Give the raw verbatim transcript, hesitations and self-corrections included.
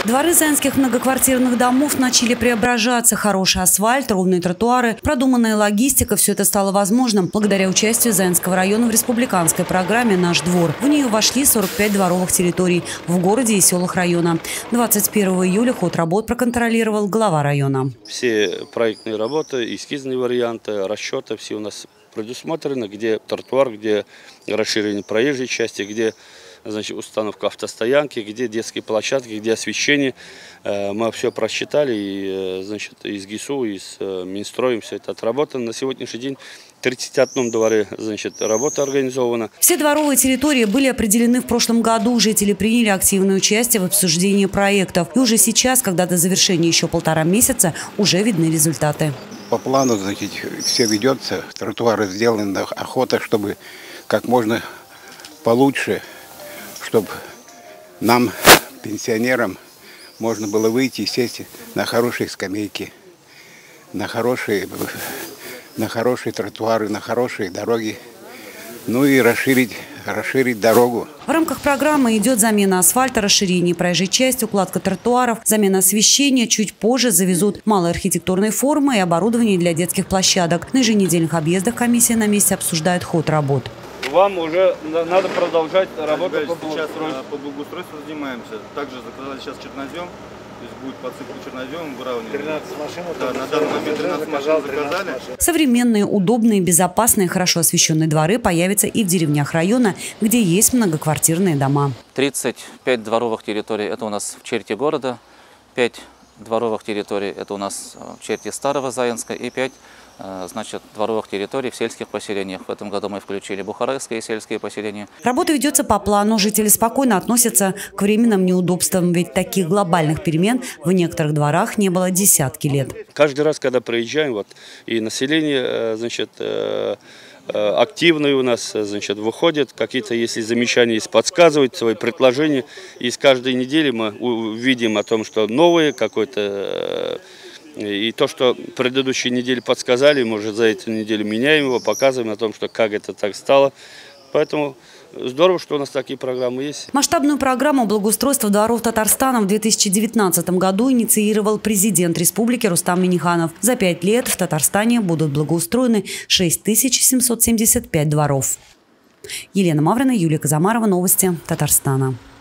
Дворы заинских многоквартирных домов начали преображаться. Хороший асфальт, ровные тротуары, продуманная логистика – все это стало возможным благодаря участию Заинского района в республиканской программе «Наш двор». В нее вошли сорок пять дворовых территорий в городе и селах района. двадцать первого июля ход работ проконтролировал глава района. Все проектные работы, эскизные варианты, расчеты все у нас предусмотрены, где тротуар, где расширение проезжей части, где, значит, установка автостоянки, где детские площадки, где освещение. Мы все просчитали, и, значит, из ГИСУ, и с Минстроем все это отработано. На сегодняшний день в тридцати одном дворе, значит, работа организована. Все дворовые территории были определены в прошлом году. Жители приняли активное участие в обсуждении проектов. И уже сейчас, когда до завершения еще полтора месяца, уже видны результаты. По плану, значит, все ведется, тротуары сделаны, охота, чтобы как можно получше, чтобы нам, пенсионерам, можно было выйти и сесть на хорошие скамейки, на хорошие, на хорошие тротуары, на хорошие дороги, ну и расширить, расширить дорогу. В рамках программы идет замена асфальта, расширение проезжей части, укладка тротуаров, замена освещения. Чуть позже завезут малые архитектурные формы и оборудование для детских площадок. На еженедельных объездах комиссия на месте обсуждает ход работ. Вам уже надо продолжать работу по сейчас по благоустройству занимаемся. Также заказали сейчас чернозем. То есть будет подсыпка черноземом, выравнивание. тринадцать машин. Да, на данный момент тринадцать машин заказали. Современные, удобные, безопасные, хорошо освещенные дворы появятся и в деревнях района, где есть многоквартирные дома. тридцать пять дворовых территорий – это у нас в черте города, пять дворовых территорий – это у нас в черте Старого Заинска и пять значит, дворовых территорий в сельских поселениях. В этом году мы включили бухарестские сельские поселения. Работа ведется по плану. Жители спокойно относятся к временным неудобствам, ведь таких глобальных перемен в некоторых дворах не было десятки лет. Каждый раз, когда приезжаем, вот, и население, значит, активные у нас, значит, выходят, какие-то, если замечания есть, подсказывают свои предложения. И с каждой недели мы увидим о том, что новые какой-то. И то, что предыдущие недели подсказали, может, за эту неделю меняем его, показываем о том, что как это так стало. Поэтому здорово, что у нас такие программы есть. Масштабную программу благоустройства дворов Татарстана в две тысячи девятнадцатом году инициировал президент республики Рустам Минниханов. За пять лет в Татарстане будут благоустроены шесть тысяч семьсот семьдесят пять дворов. Елена Маврина, Юлия Казамарова. Новости Татарстана.